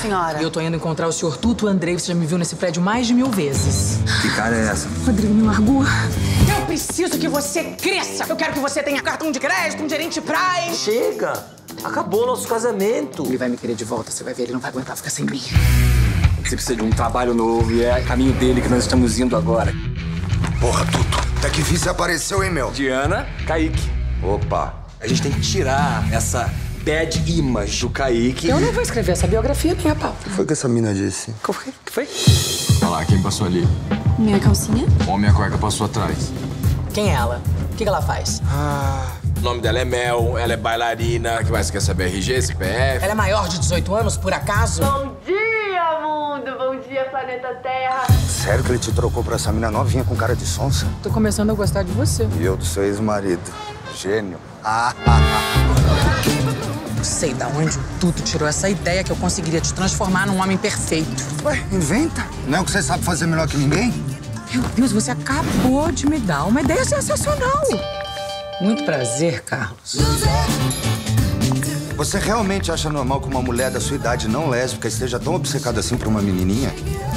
senhora? E eu tô indo encontrar o senhor Tuto Andrei. Você já me viu nesse prédio mais de 1000 vezes. Que cara é essa? Rodrigo me largou. Eu preciso que você cresça. Eu quero que você tenha cartão de crédito, um gerente Prime. Chega! Acabou o nosso casamento. Ele vai me querer de volta, você vai ver. Ele não vai aguentar ficar sem mim. Você precisa de um trabalho novo e é caminho dele que nós estamos indo agora. Porra, Tuto. Até que enfim você apareceu, hein, meu? Diana, Kaique. Opa. A gente tem que tirar essa bad image do Kaique. Eu não vou escrever essa biografia nem a pau. O que foi que essa mina disse? O que foi? Olha lá, quem passou ali? Minha calcinha? Ou minha cueca passou atrás? Quem é ela? O que ela faz? O nome dela é Mel, ela é bailarina. Que mais? Quer saber RG, CPF? Ela é maior de 18 anos, por acaso? Bom dia, mundo! Bom dia, planeta Terra! Sério que ele te trocou pra essa mina novinha com cara de sonsa? Tô começando a gostar de você. E eu do seu ex-marido. Gênio. Não sei da onde o Tuto tirou essa ideia que eu conseguiria te transformar num homem perfeito. Ué, inventa. Não é o que você sabe fazer melhor que ninguém? Meu Deus, você acabou de me dar uma ideia sensacional. Muito prazer, Carlos. Você realmente acha normal que uma mulher da sua idade não lésbica esteja tão obcecada assim por uma menininha?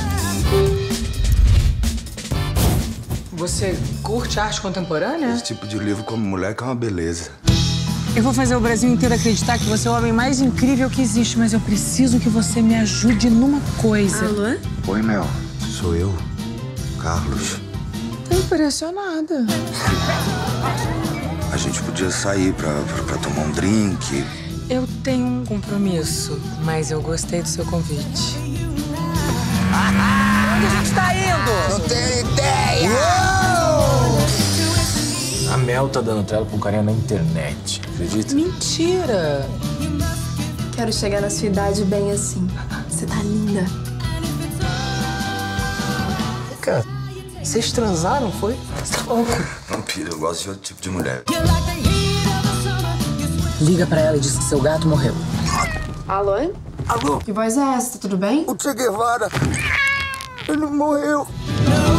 Você curte arte contemporânea? Esse tipo de livro como mulher que é uma beleza. Eu vou fazer o Brasil inteiro acreditar que você é o homem mais incrível que existe, mas eu preciso que você me ajude numa coisa. Alô? Oi, Mel. Sou eu, Carlos. Tô impressionada. A gente podia sair pra tomar um drink. Eu tenho um compromisso, mas eu gostei do seu convite. Onde a gente tá indo? Não tenho ideia! A Mel tá dando trela pra um carinha na internet, acredita? Mentira! Quero chegar na sua idade bem assim. Você tá linda. Cara, vocês transaram, foi? Você tá louco? Não, filho, eu gosto de outro tipo de mulher. Liga pra ela e diz que seu gato morreu. Alô? Alô? Que voz é essa? Tá tudo bem? O Che Guevara. Ele morreu.